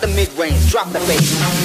the mid-range, drop the bass.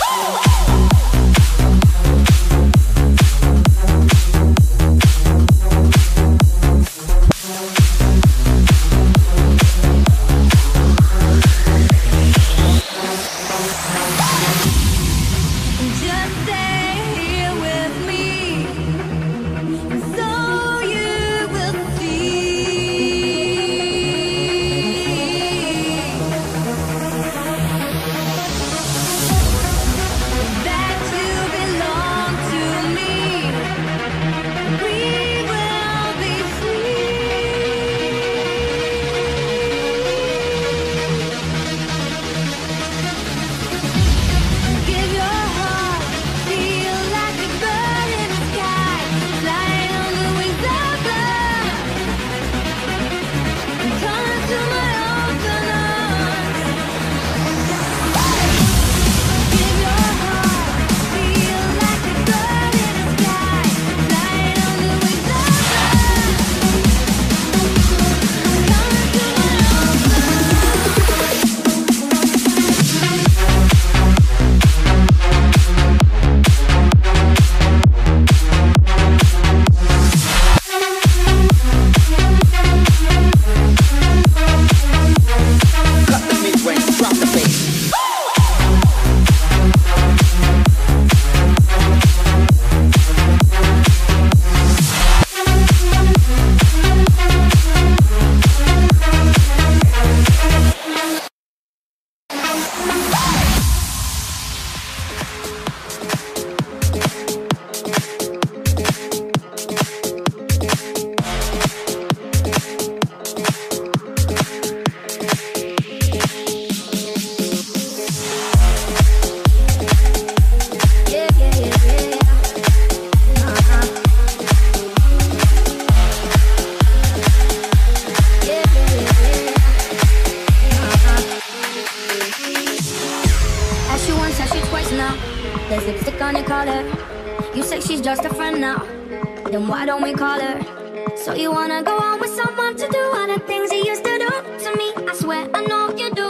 There's lipstick on your collar. You say she's just a friend now. Then why don't we call her? So you wanna go on with someone to do all the things you used to do to me? I swear I know you do.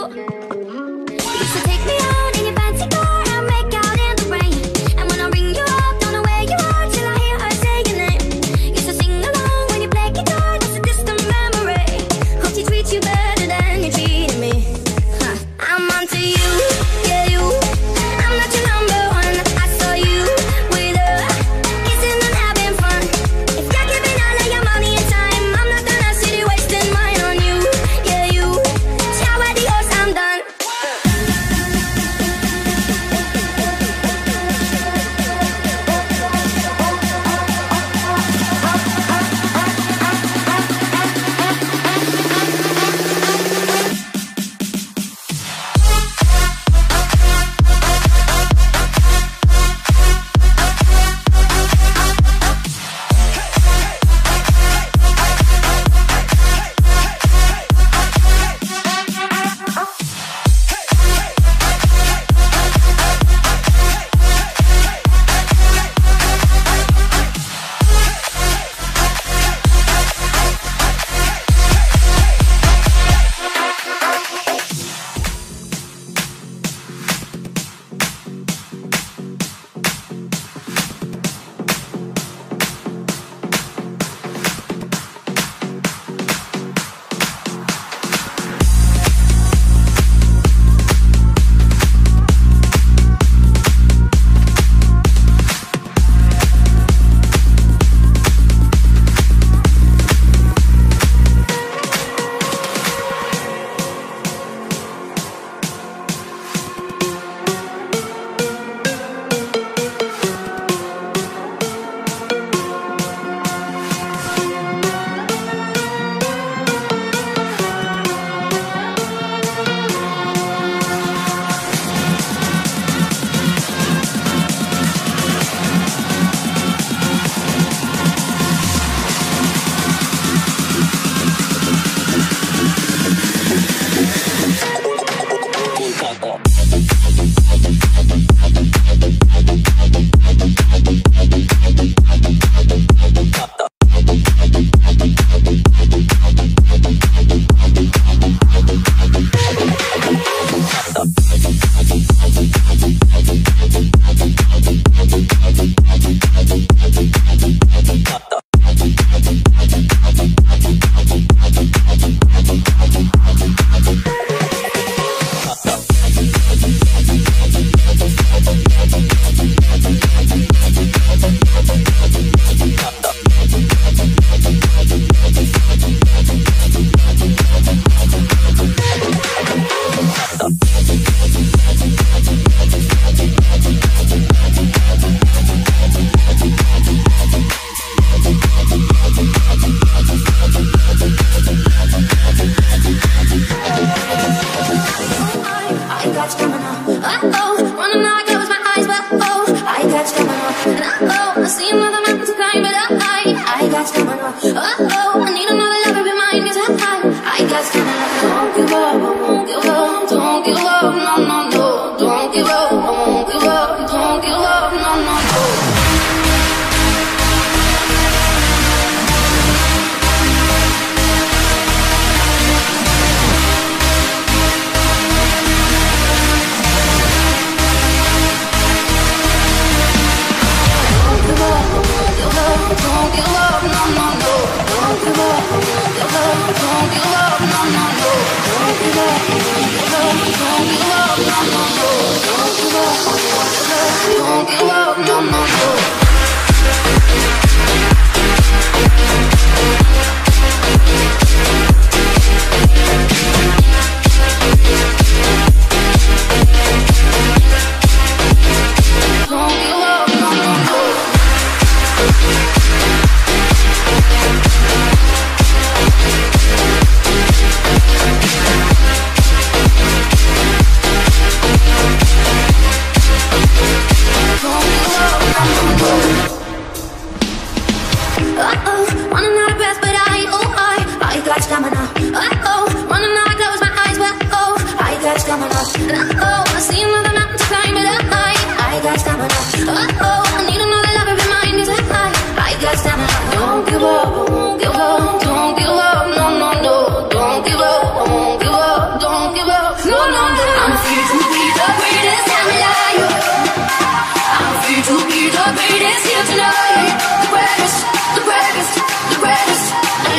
You used to take me out in your fancy car and make out in the rain. And when I ring you up, don't know where you are till I hear her say your name. Used to sing along when you play guitar, that's a distant memory. Hope she treats you better than you treated me. Huh. I'm onto you, yeah you. I'm not your number one. I saw you with her, kissing and having fun. If you're giving all of your money and time, I'm not gonna sit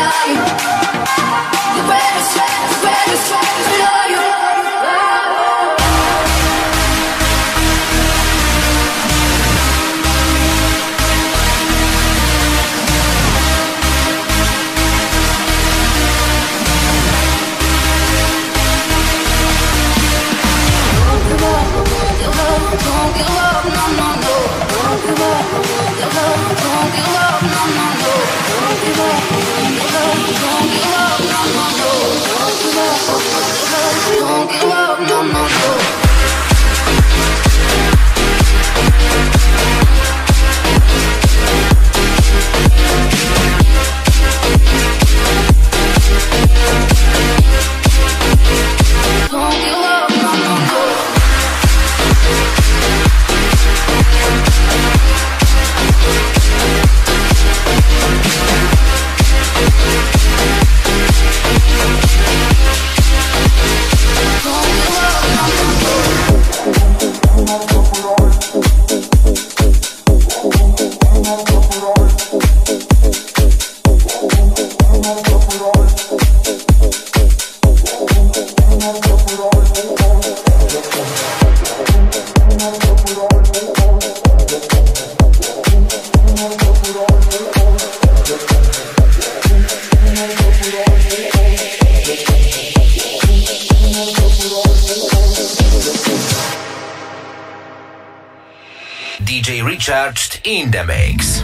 DJ Richard in the mix.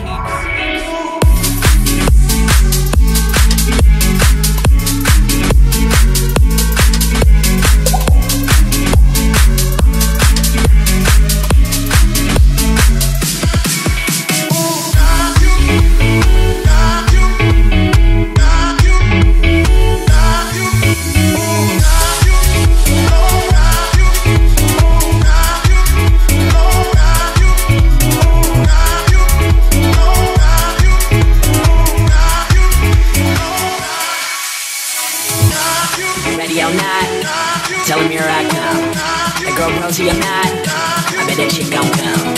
Tell him here I come. That girl Rosie, I'm not. I bet that shit gon' come.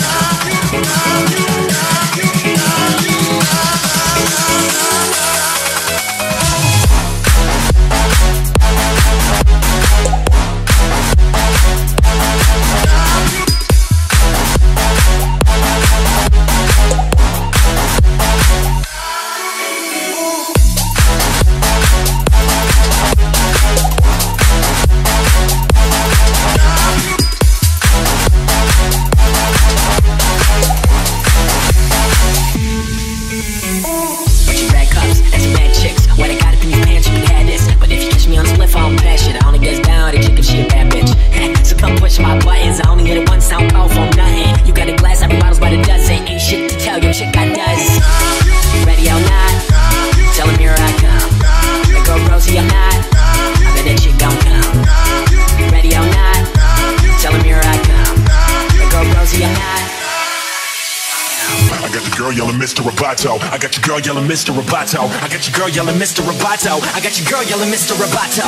Mr. Roboto. I got your girl yelling Mr. Roboto. I got your girl yelling Mr. Roboto. I got your girl yelling Mr. Roboto.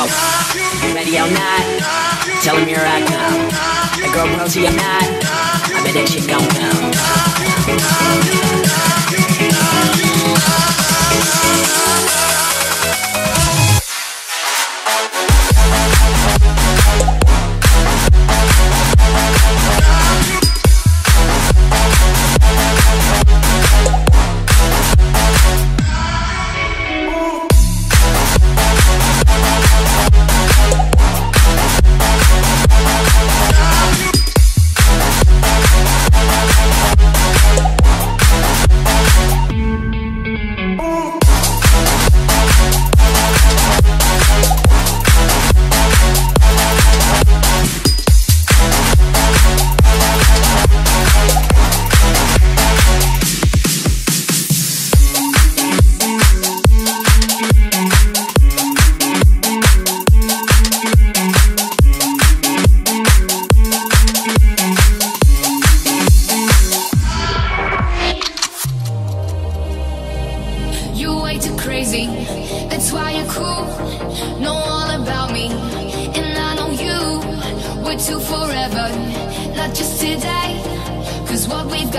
Ready or not, tell him here I come. That girl Rosie, I'm not. I bet that shit gon' come.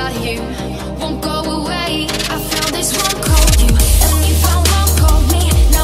Won't go away. I found this one called you, and you found one called me.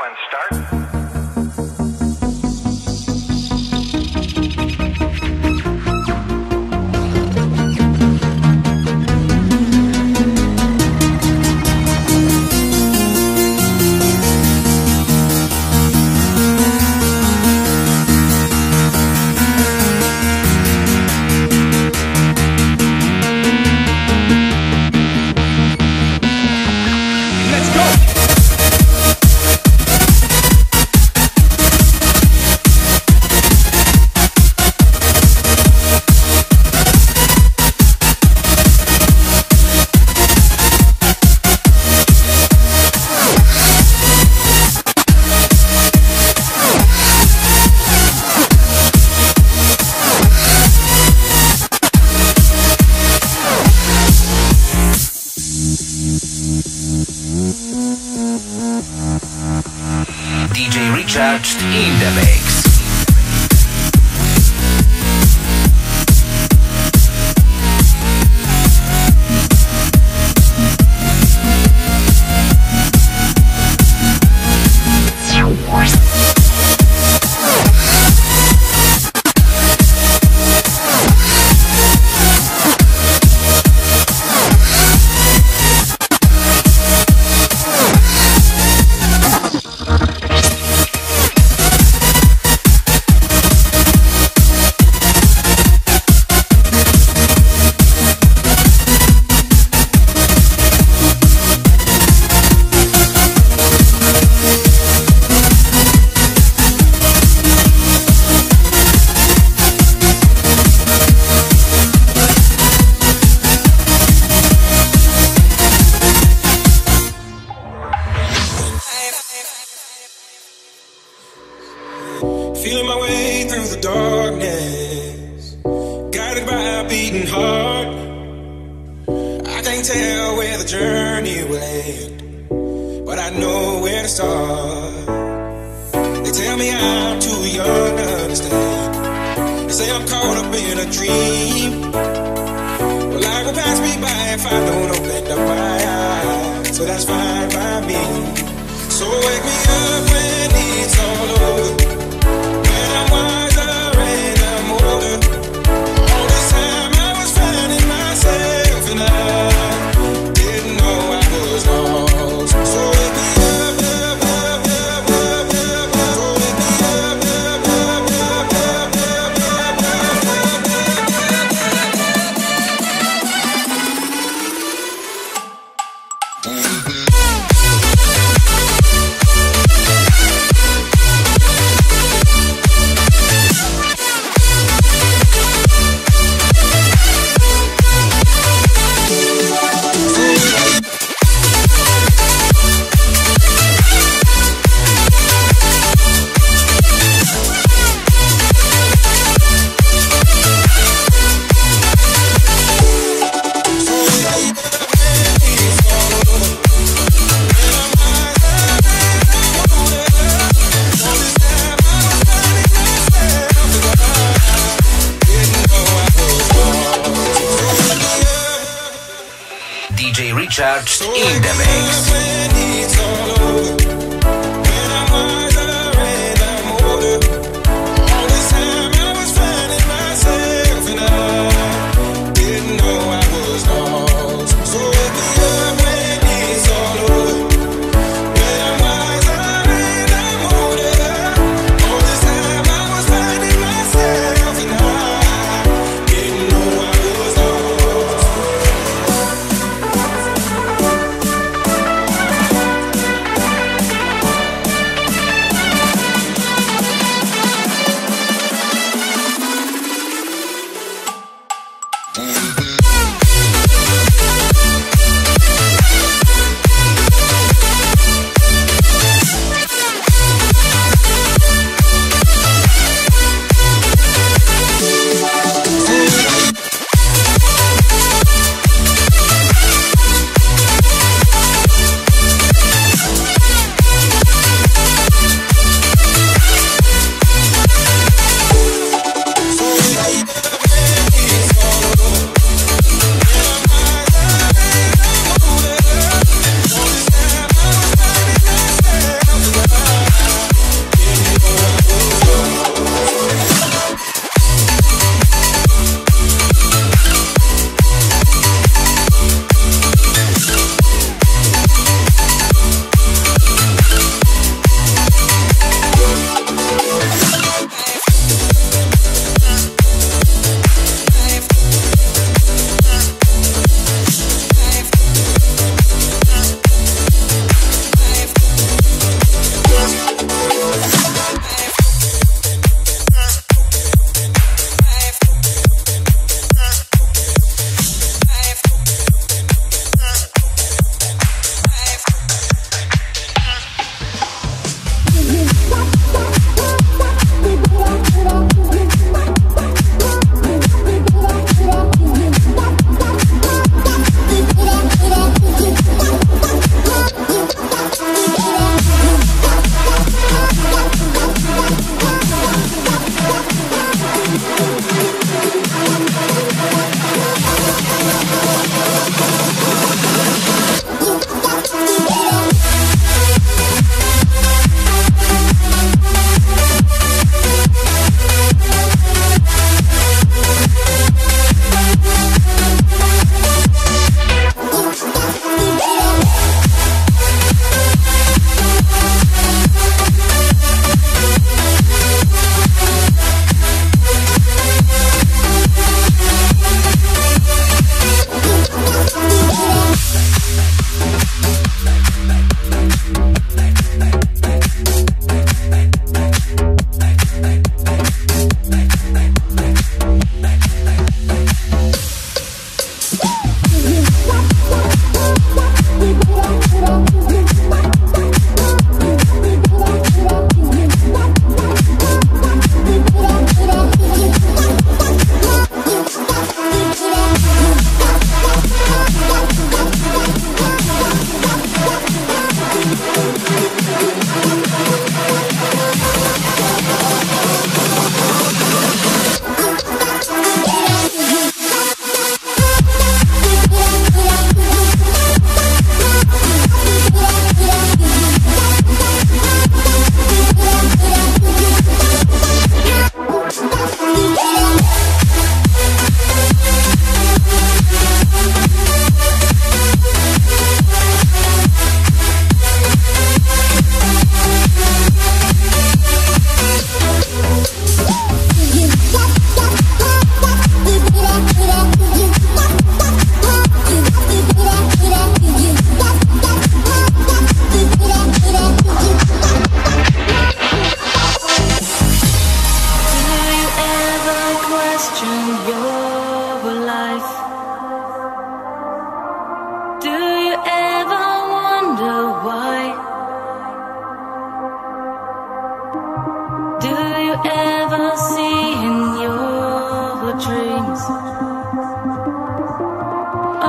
and start. DJ Recharged in the mix. Feeling my way through the darkness, guided by a beating heart. I can't tell where the journey will end, but I know where to start. They tell me I'm too young to understand. They say I'm caught up in a dream. Well, life will pass me by if I don't open up my eyes, so that's fine by me. So wake me up when it's all over, when I'm wiser and I'm older. All this time I was finding myself and I didn't know I was lost. So wake me up, up, up, up, up, up, up. So wake me up, up, up, up, up, up, up, DJ Recharged in the mix.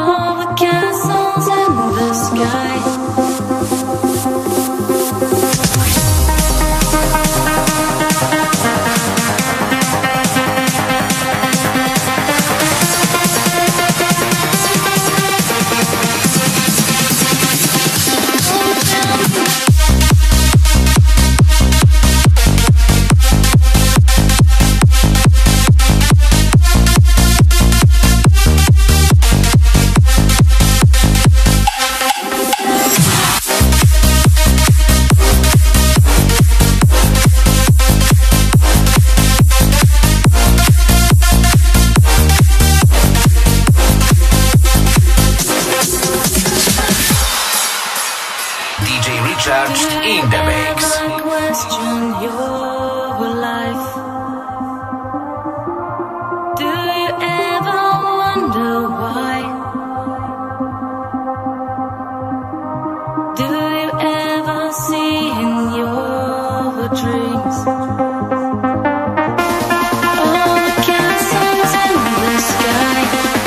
All the castles in the sky. Recharged in the mix. Question your life. Do you ever wonder why? Do you ever see in your dreams? All the castles in the sky.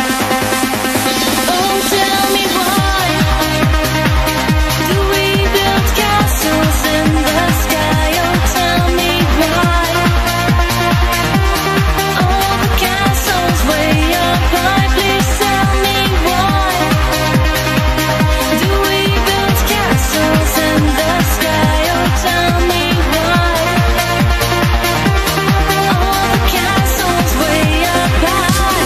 Oh, tell me why. Do we build castles in the sky? Oh, tell me why. All the castles way up high, please tell me why. Do we build castles in the sky? Oh, tell me why. All the castles way up high.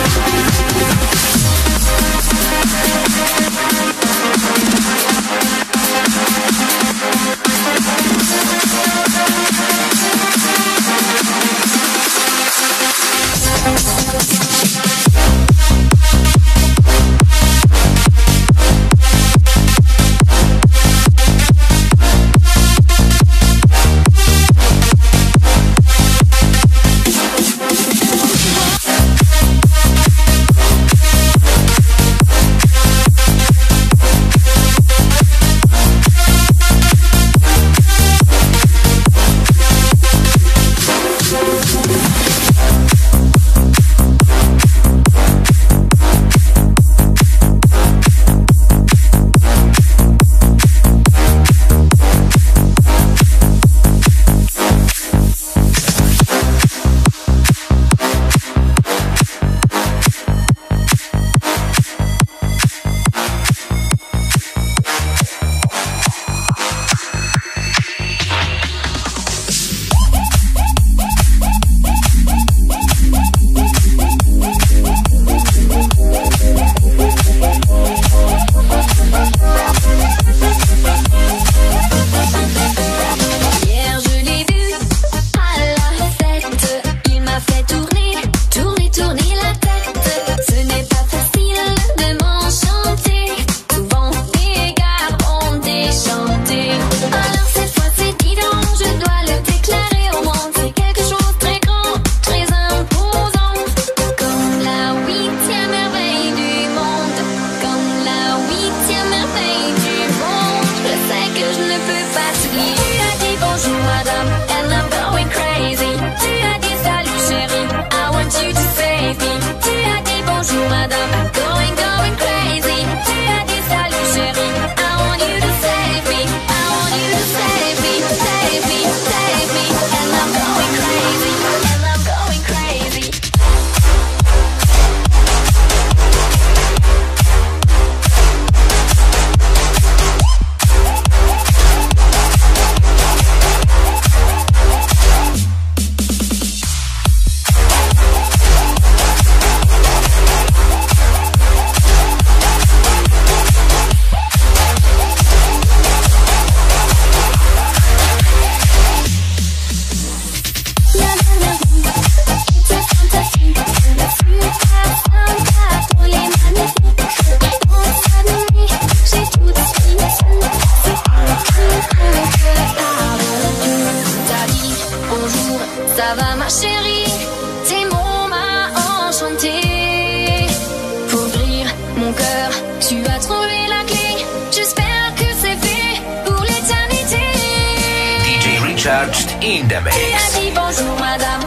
Ça va ma chérie, tes mots m'ont enchanté. Pour ouvrir mon cœur, tu as trouvé la clé. J'espère que c'est fait pour l'éternité. DJ Recharged in the mix. Tu as dit bonjour madame.